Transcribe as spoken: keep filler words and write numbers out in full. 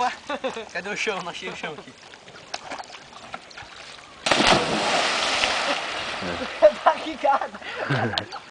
Opa! Cadê o chão? Não achei o chão aqui. Tá aqui, cara.